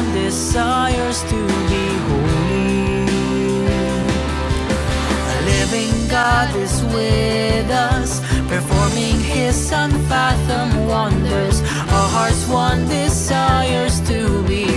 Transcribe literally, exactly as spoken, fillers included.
one desires to be holy. A living God is with us, performing His unfathomed wonders. Our heart's one desires to be